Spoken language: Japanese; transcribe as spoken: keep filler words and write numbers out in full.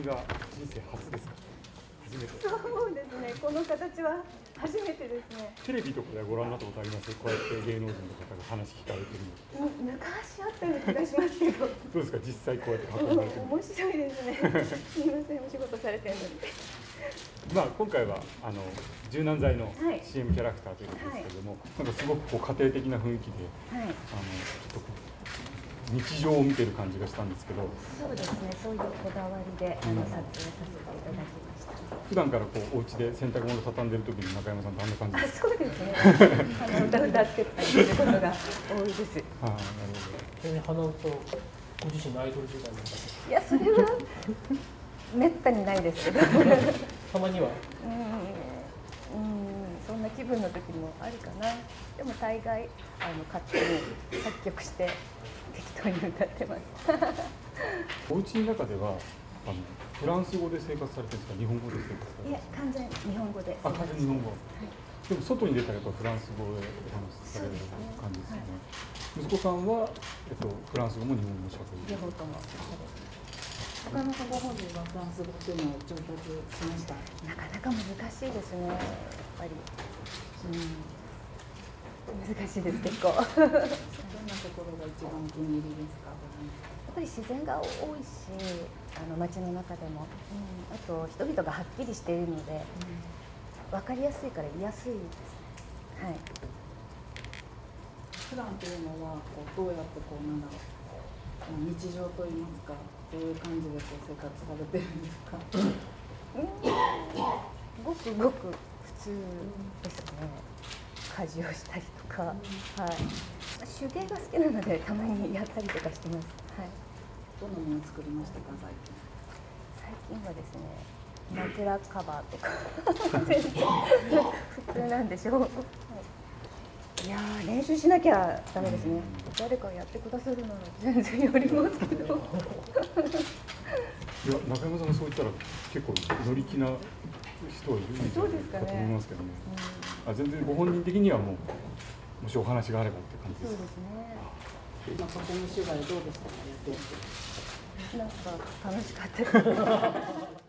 が人生初ですか？初めて。 そうですね。この形は初めてですね。 テレビとかでご覧になったことあります？こうやって芸能人の方が話聞かれてるの。 昔あったような気がしますけど。どうですか、実際こうやって運ばれてるの。 面白いですね。すみません、お仕事されてるのに。 まあ今回はあの柔軟剤のはいシーエム キャラクターということですけれども、はい、なんかすごくこう家庭的な雰囲気で、はい、あのちょっと日常を見てる感じがしたんですけど。 そうですね。そういうこだわりで、あの撮影させていただきました。 普段からこうお家で洗濯物畳んでる時に中山さんとあんな感じですか？ あ、そうですね。あの歌歌ってたりすることが多いです。 ああ、なるほど。 ちなみに鼻歌ご自身のアイドル時代の方。 いや、それはめったにないですけど。 たまには。 うん、うん、そんな気分の時もあるかな。でも大概あの勝手に作曲して適当に歌ってます。 お家の中ではあのフランス語で生活されてるんですか？日本語で生活されてるんですか？ いや、完全日本語で。 あ、完全日本語。はい、でも外に出たらやっぱフランス語でお話しされる感じですよね。はい、息子さんはえっとフランス語も日本語もしゃべる。 両方ともしゃべる。 なかなかご本人はフランス語っていうのを上達しました。 なかなか難しいですね。やっぱり。うん。難しいです結構。どんなところが一番お気に入りですか？ やっぱり自然が多いし、あの街の中でも、うん、あと人々がはっきりしているので、わ、うん、かりやすいから居やすいです。はい。 普段というのはこうどうやってこうなんだろう、日常といいますか、どういう感じでこう生活されてるんですか？ うん、ごくごく普通ですね。家事をしたりとか、うん、はい。手芸が好きなのでたまにやったりとかしてます。はい。 どんなものを作りましたか最近？ 最近はですね、枕カバーとか全然普通なんでしょう。はい、いやー、練習しなきゃダメですね。誰かやってくださるなら全然やりますけど。いや、 中山さんがそう言ったら結構乗り気な人はいるんじゃないかと思いますけどね。あ、全然ご本人的にはもうもしお話があればって感じですか？ そうですね。 今ここの取材どうでしたか？やってみて。 なんか楽しかったです。